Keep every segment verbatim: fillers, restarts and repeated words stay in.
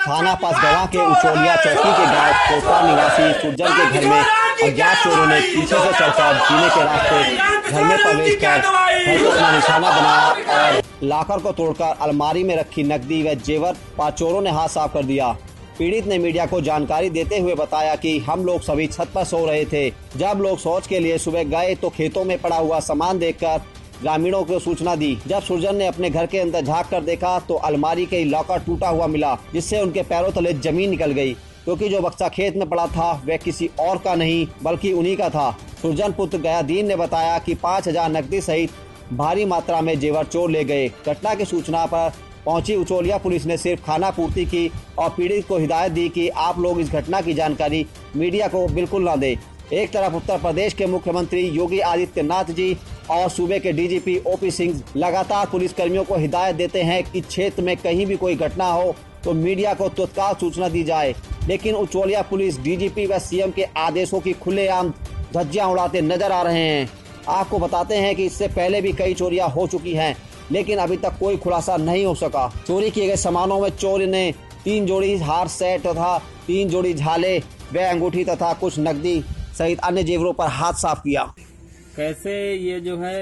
थाना पासगवा के उचोलिया चौकी के गांव कोटा निवासी सुरजन के घर में अज्ञात चोरों ने पीछे से चढ़कर जीने के रास्ते घर में प्रवेश कर घर को अपना निशाना बनाया और लाकर को तोड़कर अलमारी में रखी नकदी व जेवर पांच चोरों ने हाथ साफ कर दिया। पीड़ित ने मीडिया को जानकारी देते हुए बताया कि हम लोग सभी छत पर सो रहे थे। जब लोग शौच के लिए सुबह गए तो खेतों में पड़ा हुआ सामान देखकर ग्रामीणों को सूचना दी। जब सुरजन ने अपने घर के अंदर झांक कर देखा तो अलमारी के लॉकर टूटा हुआ मिला, जिससे उनके पैरों तले जमीन निकल गई, क्योंकि जो बक्सा खेत में पड़ा था वह किसी और का नहीं बल्कि उन्हीं का था। सुरजन पुत्र गयादीन ने बताया कि पाँच हजार नकदी सहित भारी मात्रा में जेवर चोर ले गए। घटना की सूचना पर पहुंची उचोलिया पुलिस ने सिर्फ खाना पूर्ति की और पीड़ित को हिदायत दी कि आप लोग इस घटना की जानकारी मीडिया को बिल्कुल न दें। एक तरफ उत्तर प्रदेश के मुख्यमंत्री योगी आदित्यनाथ जी और सूबे के डीजीपी ओपी सिंह लगातार पुलिस कर्मियों को हिदायत देते हैं कि क्षेत्र में कहीं भी कोई घटना हो तो मीडिया को तत्काल सूचना दी जाए, लेकिन उचोलिया पुलिस डीजीपी व सीएम के आदेशों की खुलेआम धज्जियां उड़ाते नजर आ रहे हैं। आपको बताते हैं कि इससे पहले भी कई चोरियां हो चुकी हैं, लेकिन अभी तक कोई खुलासा नहीं हो सका। चोरी किए गए सामानों में चोर ने तीन जोड़ी हार सेट तथा तीन जोड़ी झाले व अंगूठी तथा कुछ नकदी सहित अन्य जेवरों पर हाथ साफ किया। कैसे ये जो है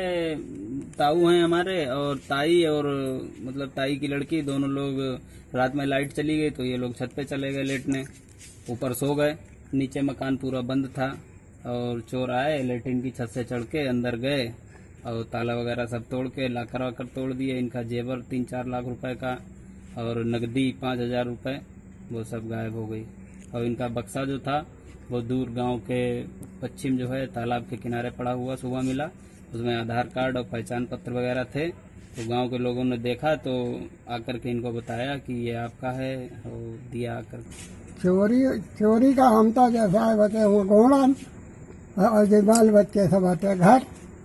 ताऊ हैं हमारे और ताई और मतलब ताई की लड़की, दोनों लोग रात में लाइट चली गई तो ये लोग छत पे चले गए लेटने, ऊपर सो गए। नीचे मकान पूरा बंद था और चोर आए, लेटरिन की छत से चढ़ के अंदर गए और ताला वगैरह सब तोड़ के लाकर वाकर तोड़ दिए। इनका जेवर तीन चार लाख रुपए का और नकदी पाँच हजार रुपये वो सब गायब हो गई। और इनका बक्सा जो था वो दूर गांव के पश्चिम जो है तालाब के किनारे पड़ा हुआ सुबह मिला। उसमें आधार कार्ड और पहचान पत्र वगैरह थे। तो गांव के लोगों ने देखा तो आकर के इनको बताया कि ये आपका है और दिया आकर। चोरी चोरी का हम तो जैसा है बचे वो घोड़ा और जो बाल बच्चे सब आते घर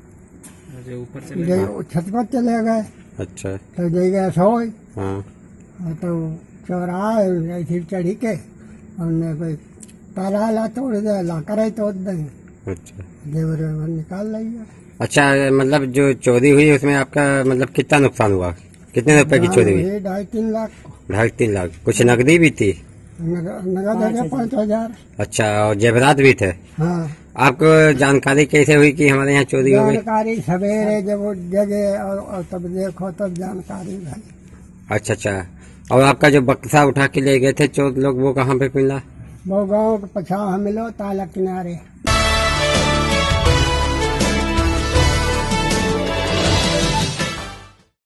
जो ऊपर चले गए, छत पर चले गए। अच्छा, तो दे गए सोए। हाँ। तो चोर आए फिर चढ़ी के हमने कोई ताला ला तोड़ दे ला करे तोड़ देंगे। अच्छा, जेवर निकाल लेंगे। अच्छा, मतलब जो चोरी हुई उसमें आपका मतलब कितना नुकसान हुआ? कितने रुपए की चोरी हुई? ढाई तीन लाख। ढाई तीन लाख। कुछ नकदी भी थी? नगद पाँच हजार। अच्छा, और जेवरात भी थे? हाँ। आपको जानकारी कैसे हुई कि हमारे यहाँ चोरी हो गई? जानकारी सवेरे जब वो जगे और, और तब देखो तब जानकारी भाई। अच्छा अच्छा, और आपका जो बक्सा उठा के ले गए थे चोर लोग वो कहाँ पे मिला? वो गाँव के पछाव मिलो ताला किनारे।